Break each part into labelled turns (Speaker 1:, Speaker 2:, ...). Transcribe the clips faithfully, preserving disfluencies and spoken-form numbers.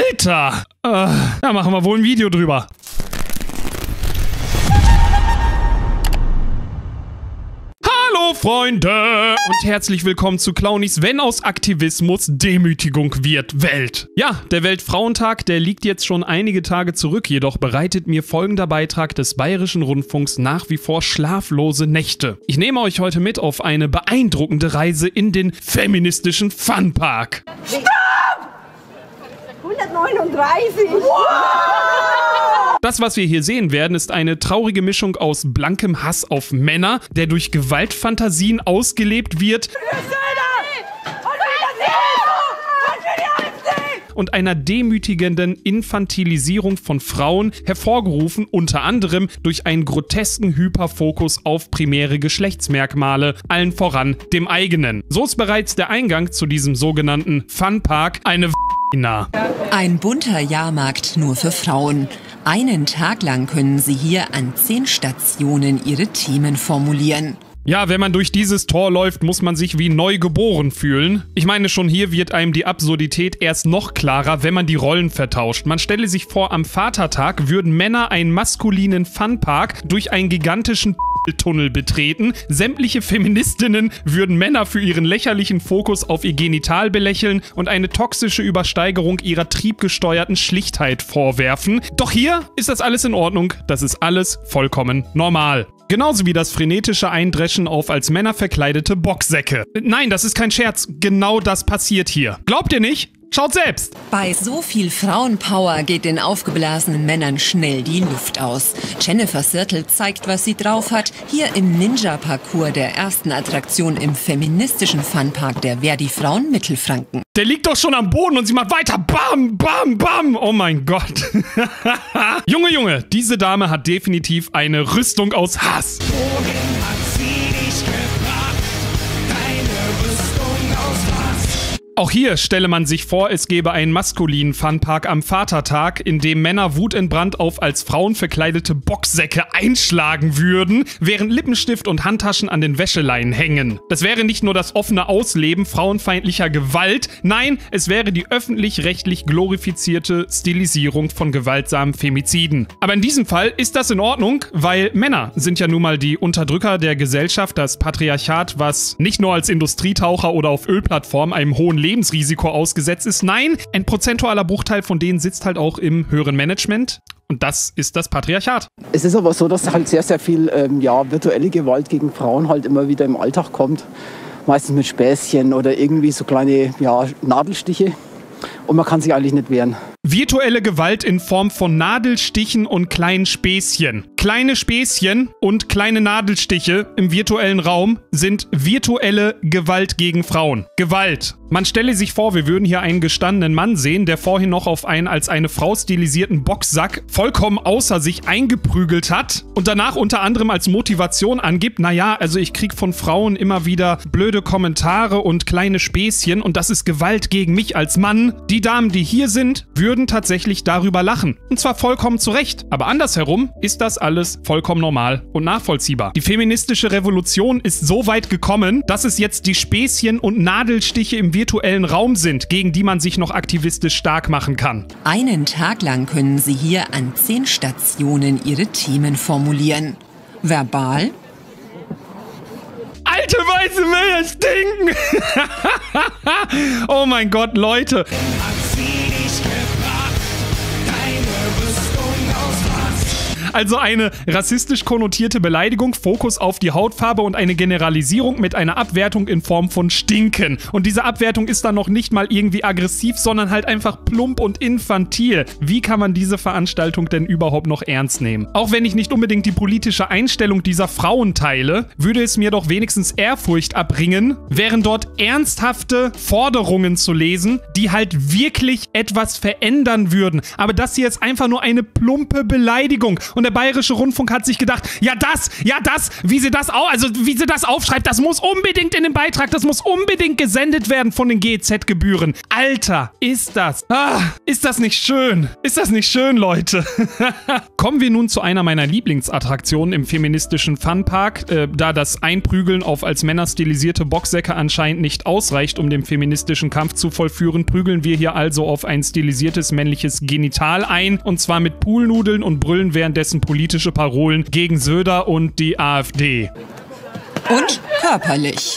Speaker 1: Alter! Äh, da machen wir wohl ein Video drüber. Hallo Freunde und herzlich willkommen zu Clownies, wenn aus Aktivismus Demütigung wird Welt. Ja, der Weltfrauentag, der liegt jetzt schon einige Tage zurück, jedoch bereitet mir folgender Beitrag des Bayerischen Rundfunks nach wie vor schlaflose Nächte. Ich nehme euch heute mit auf eine beeindruckende Reise in den feministischen Funpark.
Speaker 2: Stopp! hundertneununddreißig! Wow!
Speaker 1: Das, was wir hier sehen werden, ist eine traurige Mischung aus blankem Hass auf Männer, der durch Gewaltfantasien ausgelebt wird, und einer demütigenden Infantilisierung von Frauen, hervorgerufen unter anderem durch einen grotesken Hyperfokus auf primäre Geschlechtsmerkmale, allen voran dem eigenen. So ist bereits der Eingang zu diesem sogenannten Funpark eine Vagina.
Speaker 3: Ein bunter Jahrmarkt nur für Frauen. Einen Tag lang können sie hier an zehn Stationen ihre Themen formulieren.
Speaker 1: Ja, wenn man durch dieses Tor läuft, muss man sich wie neu geboren fühlen. Ich meine, schon hier wird einem die Absurdität erst noch klarer, wenn man die Rollen vertauscht. Man stelle sich vor, am Vatertag würden Männer einen maskulinen Funpark durch einen gigantischen Tunnel betreten. Sämtliche Feministinnen würden Männer für ihren lächerlichen Fokus auf ihr Genital belächeln und eine toxische Übersteigerung ihrer triebgesteuerten Schlichtheit vorwerfen. Doch hier ist das alles in Ordnung. Das ist alles vollkommen normal. Genauso wie das frenetische Eindreschen auf als Männer verkleidete Boxsäcke. Nein, das ist kein Scherz. Genau das passiert hier. Glaubt ihr nicht? Schaut selbst!
Speaker 3: Bei so viel Frauenpower geht den aufgeblasenen Männern schnell die Luft aus. Jennifer Sirtel zeigt, was sie drauf hat, hier im Ninja-Parcours der ersten Attraktion im feministischen Funpark der Verdi Frauen Mittelfranken.
Speaker 1: Der liegt doch schon am Boden und sie macht weiter. Bam, bam, bam. Oh mein Gott. Junge, Junge, diese Dame hat definitiv eine Rüstung aus Hass.
Speaker 4: Wohin hat sie dich gebracht? Deine Rüstung aus was?
Speaker 1: Auch hier stelle man sich vor, es gäbe einen maskulinen Funpark am Vatertag, in dem Männer wutentbrannt auf als Frauen verkleidete Boxsäcke einschlagen würden, während Lippenstift und Handtaschen an den Wäscheleinen hängen. Das wäre nicht nur das offene Ausleben frauenfeindlicher Gewalt, nein, es wäre die öffentlich-rechtlich glorifizierte Stilisierung von gewaltsamen Femiziden. Aber in diesem Fall ist das in Ordnung, weil Männer sind ja nun mal die Unterdrücker der Gesellschaft, das Patriarchat, was nicht nur als Industrietaucher oder auf Ölplattformen einem hohen Lebensrisiko ausgesetzt ist. Nein, ein prozentualer Bruchteil von denen sitzt halt auch im höheren Management. Und das ist das Patriarchat.
Speaker 5: Es ist aber so, dass halt sehr, sehr viel ähm, ja, virtuelle Gewalt gegen Frauen halt immer wieder im Alltag kommt. Meistens mit Späßchen oder irgendwie so kleine ja, Nadelstiche. Und man kann sich eigentlich nicht wehren.
Speaker 1: Virtuelle Gewalt in Form von Nadelstichen und kleinen Späßchen. Kleine Späßchen und kleine Nadelstiche im virtuellen Raum sind virtuelle Gewalt gegen Frauen. Gewalt. Man stelle sich vor, wir würden hier einen gestandenen Mann sehen, der vorhin noch auf einen als eine Frau stilisierten Boxsack vollkommen außer sich eingeprügelt hat und danach unter anderem als Motivation angibt, naja, also ich krieg von Frauen immer wieder blöde Kommentare und kleine Späßchen und das ist Gewalt gegen mich als Mann. Die Damen, die hier sind, würden tatsächlich darüber lachen. Und zwar vollkommen zu Recht. Aber andersherum ist das alles vollkommen normal und nachvollziehbar. Die feministische Revolution ist so weit gekommen, dass es jetzt die Späßchen und Nadelstiche im virtuellen Raum sind, gegen die man sich noch aktivistisch stark machen kann.
Speaker 3: Einen Tag lang können sie hier an zehn Stationen ihre Themen formulieren. Verbal,
Speaker 1: alte weiße Männer stinken! Oh mein Gott, Leute! Also eine rassistisch konnotierte Beleidigung, Fokus auf die Hautfarbe und eine Generalisierung mit einer Abwertung in Form von Stinken. Und diese Abwertung ist dann noch nicht mal irgendwie aggressiv, sondern halt einfach plump und infantil. Wie kann man diese Veranstaltung denn überhaupt noch ernst nehmen? Auch wenn ich nicht unbedingt die politische Einstellung dieser Frauen teile, würde es mir doch wenigstens Ehrfurcht abbringen, wären dort ernsthafte Forderungen zu lesen, die halt wirklich etwas verändern würden. Aber das hier ist einfach nur eine plumpe Beleidigung. Und Und der Bayerische Rundfunk hat sich gedacht, ja das, ja das, wie sie das au also wie sie das aufschreibt, das muss unbedingt in den Beitrag, das muss unbedingt gesendet werden von den G E Z-Gebühren. Alter, ist das, ah, ist das nicht schön? Ist das nicht schön, Leute? Kommen wir nun zu einer meiner Lieblingsattraktionen im feministischen Funpark, äh, da das Einprügeln auf als Männer stilisierte Boxsäcke anscheinend nicht ausreicht, um den feministischen Kampf zu vollführen, prügeln wir hier also auf ein stilisiertes männliches Genital ein, und zwar mit Poolnudeln und brüllen währenddessen politische Parolen gegen Söder und die AfD.
Speaker 3: Und körperlich.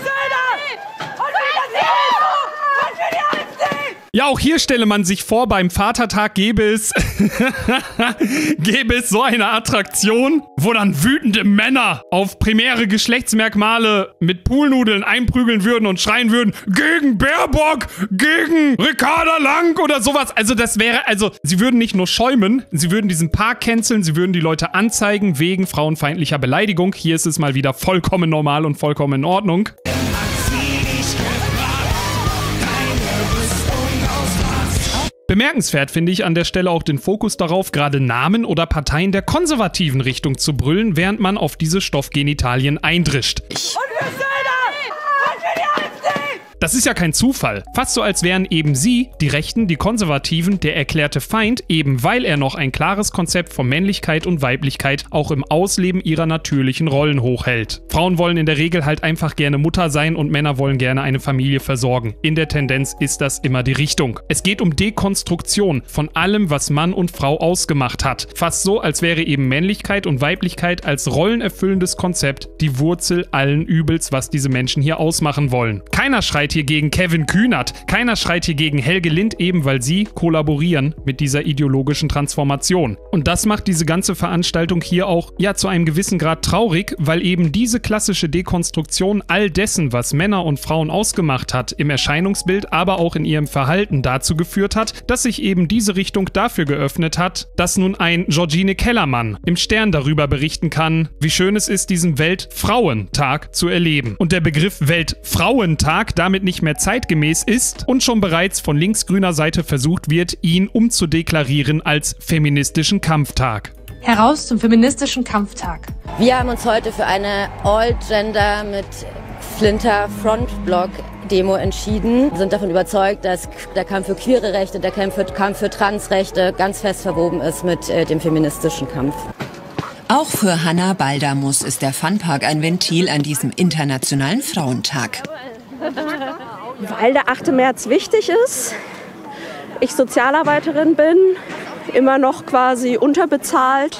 Speaker 1: Ja, auch hier stelle man sich vor, beim Vatertag gäbe es, gäbe es so eine Attraktion, wo dann wütende Männer auf primäre Geschlechtsmerkmale mit Poolnudeln einprügeln würden und schreien würden, gegen Baerbock, gegen Ricarda Lang oder sowas. Also das wäre, also sie würden nicht nur schäumen, sie würden diesen Park canceln, sie würden die Leute anzeigen wegen frauenfeindlicher Beleidigung. Hier ist es mal wieder vollkommen normal und vollkommen in Ordnung. Bemerkenswert finde ich an der Stelle auch den Fokus darauf, gerade Namen oder Parteien der konservativen Richtung zu brüllen, während man auf diese Stoffgenitalien eindrischt. Das ist ja kein Zufall. Fast so, als wären eben sie, die Rechten, die Konservativen, der erklärte Feind, eben weil er noch ein klares Konzept von Männlichkeit und Weiblichkeit auch im Ausleben ihrer natürlichen Rollen hochhält. Frauen wollen in der Regel halt einfach gerne Mutter sein und Männer wollen gerne eine Familie versorgen. In der Tendenz ist das immer die Richtung. Es geht um Dekonstruktion von allem, was Mann und Frau ausgemacht hat. Fast so, als wäre eben Männlichkeit und Weiblichkeit als rollenerfüllendes Konzept die Wurzel allen Übels, was diese Menschen hier ausmachen wollen. Keiner schreit hier gegen Kevin Kühnert. Keiner schreit hier gegen Helge Lind, eben weil sie kollaborieren mit dieser ideologischen Transformation. Und das macht diese ganze Veranstaltung hier auch, ja, zu einem gewissen Grad traurig, weil eben diese klassische Dekonstruktion all dessen, was Männer und Frauen ausgemacht hat, im Erscheinungsbild, aber auch in ihrem Verhalten dazu geführt hat, dass sich eben diese Richtung dafür geöffnet hat, dass nun ein Georgine Kellermann im Stern darüber berichten kann, wie schön es ist, diesen Weltfrauentag zu erleben. Und der Begriff Weltfrauentag damit nicht mehr zeitgemäß ist und schon bereits von linksgrüner Seite versucht wird, ihn umzudeklarieren als feministischen Kampftag.
Speaker 2: Heraus zum feministischen Kampftag.
Speaker 6: Wir haben uns heute für eine All-Gender mit Flinter Frontblock Demo entschieden. Wir sind davon überzeugt, dass der Kampf für queere Rechte, der Kampf für, Kampf für Transrechte ganz fest verwoben ist mit äh, dem feministischen Kampf.
Speaker 3: Auch für Hanna Baldamus ist der Funpark ein Ventil an diesem internationalen Frauentag.
Speaker 7: Weil der achte März wichtig ist, ich Sozialarbeiterin bin, immer noch quasi unterbezahlt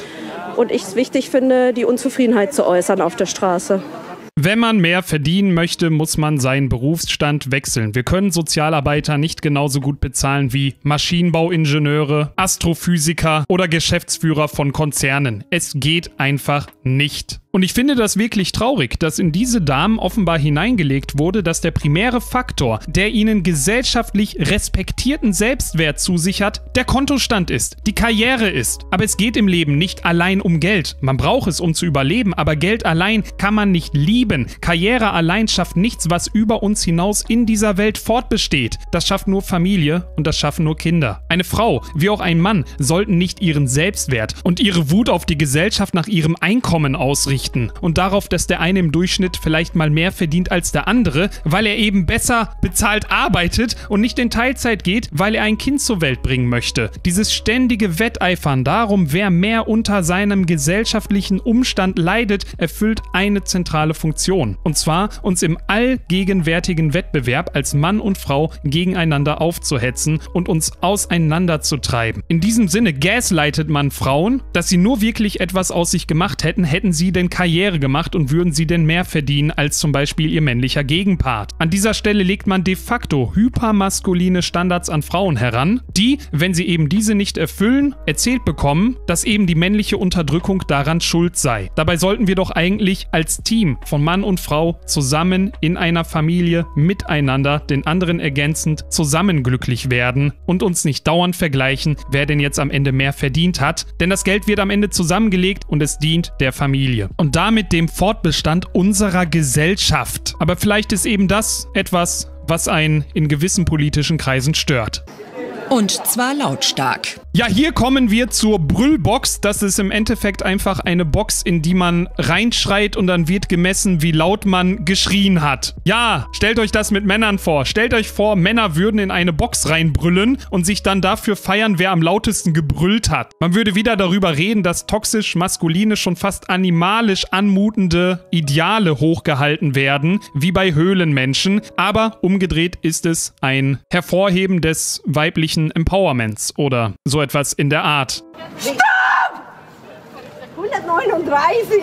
Speaker 7: und ich es wichtig finde, die Unzufriedenheit zu äußern auf der Straße.
Speaker 1: Wenn man mehr verdienen möchte, muss man seinen Berufsstand wechseln. Wir können Sozialarbeiter nicht genauso gut bezahlen wie Maschinenbauingenieure, Astrophysiker oder Geschäftsführer von Konzernen. Es geht einfach nicht. Und ich finde das wirklich traurig, dass in diese Damen offenbar hineingelegt wurde, dass der primäre Faktor, der ihnen gesellschaftlich respektierten Selbstwert zusichert, der Kontostand ist, die Karriere ist. Aber es geht im Leben nicht allein um Geld. Man braucht es, um zu überleben, aber Geld allein kann man nicht lieben. Karriere allein schafft nichts, was über uns hinaus in dieser Welt fortbesteht. Das schafft nur Familie und das schaffen nur Kinder. Eine Frau, wie auch ein Mann, sollten nicht ihren Selbstwert und ihre Wut auf die Gesellschaft nach ihrem Einkommen ausrichten. Und darauf, dass der eine im Durchschnitt vielleicht mal mehr verdient als der andere, weil er eben besser bezahlt arbeitet und nicht in Teilzeit geht, weil er ein Kind zur Welt bringen möchte. Dieses ständige Wetteifern darum, wer mehr unter seinem gesellschaftlichen Umstand leidet, erfüllt eine zentrale Funktion. Und zwar, uns im allgegenwärtigen Wettbewerb als Mann und Frau gegeneinander aufzuhetzen und uns auseinanderzutreiben. In diesem Sinne gaslightet man Frauen, dass sie nur wirklich etwas aus sich gemacht hätten, hätten sie denn Karriere gemacht und würden sie denn mehr verdienen als zum Beispiel ihr männlicher Gegenpart. An dieser Stelle legt man de facto hypermaskuline Standards an Frauen heran, die, wenn sie eben diese nicht erfüllen, erzählt bekommen, dass eben die männliche Unterdrückung daran schuld sei. Dabei sollten wir doch eigentlich als Team von Mann und Frau zusammen in einer Familie miteinander, den anderen ergänzend, zusammen glücklich werden und uns nicht dauernd vergleichen, wer denn jetzt am Ende mehr verdient hat, denn das Geld wird am Ende zusammengelegt und es dient der Familie. Und damit dem Fortbestand unserer Gesellschaft. Aber vielleicht ist eben das etwas, was einen in gewissen politischen Kreisen stört.
Speaker 3: Und zwar lautstark.
Speaker 1: Ja, hier kommen wir zur Brüllbox. Das ist im Endeffekt einfach eine Box, in die man reinschreit und dann wird gemessen, wie laut man geschrien hat. Ja, stellt euch das mit Männern vor. Stellt euch vor, Männer würden in eine Box reinbrüllen und sich dann dafür feiern, wer am lautesten gebrüllt hat. Man würde wieder darüber reden, dass toxisch maskuline, schon fast animalisch anmutende Ideale hochgehalten werden, wie bei Höhlenmenschen. Aber umgedreht ist es ein Hervorheben des weiblichen Empowerments oder so etwas in der Art.
Speaker 8: Stopp! hundertneununddreißig!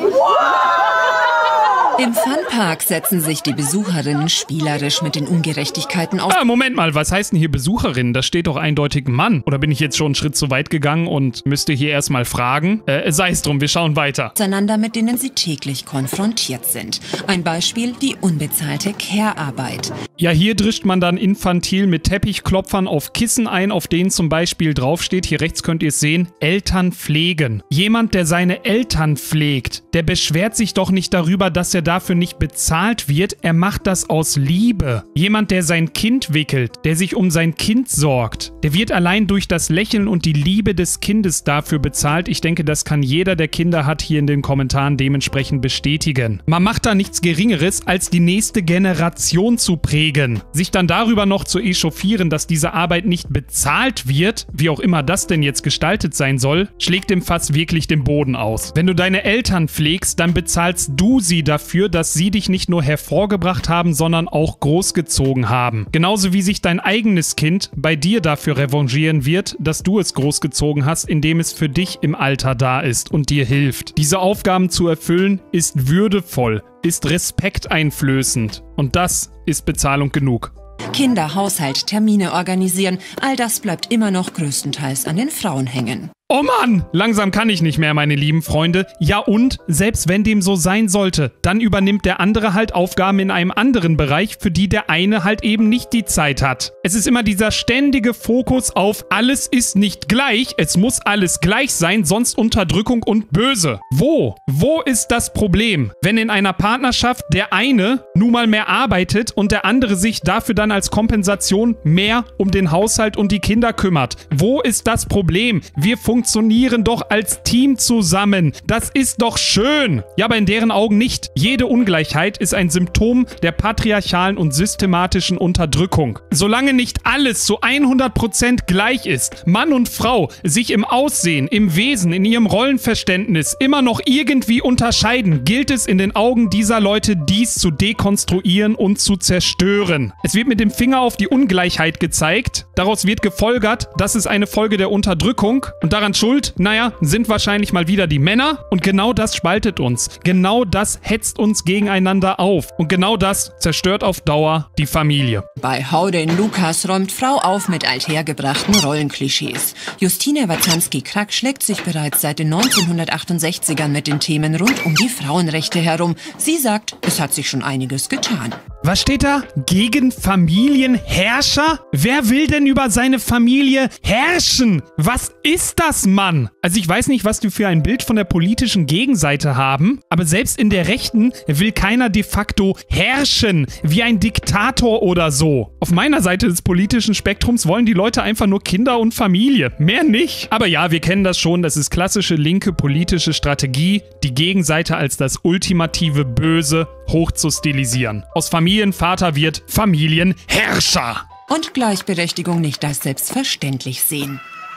Speaker 8: Wow!
Speaker 3: Im Funpark setzen sich die Besucherinnen spielerisch mit den Ungerechtigkeiten aus.
Speaker 1: Ah, Moment mal, was heißt denn hier Besucherinnen? Da steht doch eindeutig Mann. Oder bin ich jetzt schon einen Schritt zu weit gegangen und müsste hier erstmal fragen? Äh, sei es drum, wir schauen weiter.
Speaker 3: Auseinander, mit denen sie täglich konfrontiert sind. Ein Beispiel, die unbezahlte Care-Arbeit.
Speaker 1: Ja, hier drischt man dann infantil mit Teppichklopfern auf Kissen ein, auf denen zum Beispiel draufsteht, hier rechts könnt ihr es sehen, Eltern pflegen. Jemand, der seine Eltern pflegt, der beschwert sich doch nicht darüber, dass er dafür nicht bezahlt wird, er macht das aus Liebe. Jemand, der sein Kind wickelt, der sich um sein Kind sorgt, der wird allein durch das Lächeln und die Liebe des Kindes dafür bezahlt. Ich denke, das kann jeder, der Kinder hat, hier in den Kommentaren dementsprechend bestätigen. Man macht da nichts Geringeres, als die nächste Generation zu prägen. Sich dann darüber noch zu echauffieren, dass diese Arbeit nicht bezahlt wird, wie auch immer das denn jetzt gestaltet sein soll, schlägt dem Fass wirklich den Boden aus. Wenn du deine Eltern pflegst, dann bezahlst du sie dafür, dass sie dich nicht nur hervorgebracht haben, sondern auch großgezogen haben. Genauso wie sich dein eigenes Kind bei dir dafür revanchieren wird, dass du es großgezogen hast, indem es für dich im Alter da ist und dir hilft. Diese Aufgaben zu erfüllen, ist würdevoll, ist respekteinflößend. Und das ist Bezahlung genug.
Speaker 3: Kinder, Haushalt, Termine organisieren, all das bleibt immer noch größtenteils an den Frauen hängen.
Speaker 1: Oh Mann, langsam kann ich nicht mehr, meine lieben Freunde. Ja und, selbst wenn dem so sein sollte, dann übernimmt der andere halt Aufgaben in einem anderen Bereich, für die der eine halt eben nicht die Zeit hat. Es ist immer dieser ständige Fokus auf alles ist nicht gleich, es muss alles gleich sein, sonst Unterdrückung und böse. Wo? Wo ist das Problem? Wenn in einer Partnerschaft der eine nun mal mehr arbeitet und der andere sich dafür dann als Kompensation mehr um den Haushalt und die Kinder kümmert. Wo ist das Problem? Wir funktionieren funktionieren doch als Team zusammen. Das ist doch schön. Ja, aber in deren Augen nicht. Jede Ungleichheit ist ein Symptom der patriarchalen und systematischen Unterdrückung. Solange nicht alles zu hundert Prozent gleich ist, Mann und Frau sich im Aussehen, im Wesen, in ihrem Rollenverständnis immer noch irgendwie unterscheiden, gilt es in den Augen dieser Leute, dies zu dekonstruieren und zu zerstören. Es wird mit dem Finger auf die Ungleichheit gezeigt. Daraus wird gefolgert, das ist eine Folge der Unterdrückung und daran schuld, naja, sind wahrscheinlich mal wieder die Männer und genau das spaltet uns. Genau das hetzt uns gegeneinander auf und genau das zerstört auf Dauer die Familie.
Speaker 3: Bei Hau den Lukas räumt Frau auf mit althergebrachten Rollenklischees. Justine Watzanski-Krack schlägt sich bereits seit den neunzehnhundertachtundsechzigern mit den Themen rund um die Frauenrechte herum. Sie sagt, es hat sich schon einiges getan.
Speaker 1: Was steht da? Gegen Familienherrscher? Wer will denn über seine Familie herrschen? Was ist das, Mann? Also ich weiß nicht, was die für ein Bild von der politischen Gegenseite haben, aber selbst in der Rechten will keiner de facto herrschen, wie ein Diktator oder so. Auf meiner Seite des politischen Spektrums wollen die Leute einfach nur Kinder und Familie, mehr nicht. Aber ja, wir kennen das schon, das ist klassische linke politische Strategie, die Gegenseite als das ultimative Böse hoch zu stilisieren. Aus Familienvater wird Familienherrscher.
Speaker 3: Und Gleichberechtigung nicht als selbstverständlich sehen.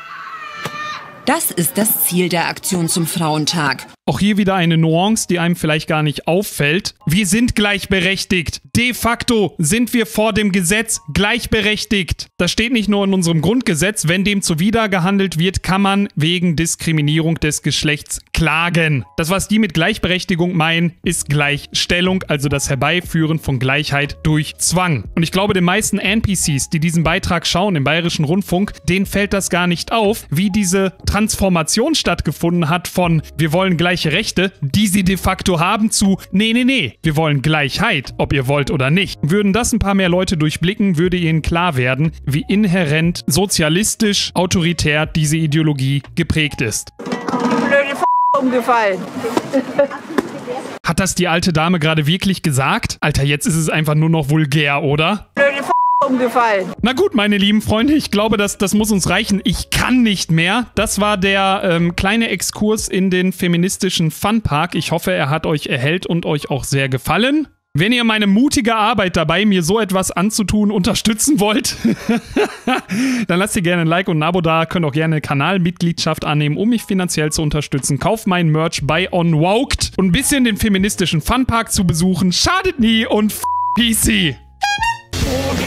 Speaker 3: Das ist das Ziel der Aktion zum Frauentag.
Speaker 1: Auch hier wieder eine Nuance, die einem vielleicht gar nicht auffällt. Wir sind gleichberechtigt. De facto sind wir vor dem Gesetz gleichberechtigt. Das steht nicht nur in unserem Grundgesetz. Wenn dem zuwider gehandelt wird, kann man wegen Diskriminierung des Geschlechts klagen. Das, was die mit Gleichberechtigung meinen, ist Gleichstellung, also das Herbeiführen von Gleichheit durch Zwang. Und ich glaube, den meisten N P Cs, die diesen Beitrag schauen im Bayerischen Rundfunk, denen fällt das gar nicht auf, wie diese Transformation stattgefunden hat von wir wollen gleich Rechte, die sie de facto haben, zu nee, nee, nee, wir wollen Gleichheit, ob ihr wollt oder nicht. Würden das ein paar mehr Leute durchblicken, würde ihnen klar werden, wie inhärent sozialistisch, autoritär diese Ideologie geprägt ist.
Speaker 8: Blöde F*** umgefallen.
Speaker 1: Hat das die alte Dame gerade wirklich gesagt? Alter, jetzt ist es einfach nur noch vulgär, oder?
Speaker 8: Blöde F*** umgefallen.
Speaker 1: Na gut, meine lieben Freunde, ich glaube, das, das muss uns reichen. Ich kann nicht mehr. Das war der ähm, kleine Exkurs in den feministischen Funpark. Ich hoffe, er hat euch erhellt und euch auch sehr gefallen. Wenn ihr meine mutige Arbeit dabei, mir so etwas anzutun, unterstützen wollt, dann lasst ihr gerne ein Like und ein Abo da. Könnt auch gerne eine Kanalmitgliedschaft annehmen, um mich finanziell zu unterstützen. Kauft mein Merch bei Unwoked. Und ein bisschen den feministischen Funpark zu besuchen, schadet nie und f*** P C.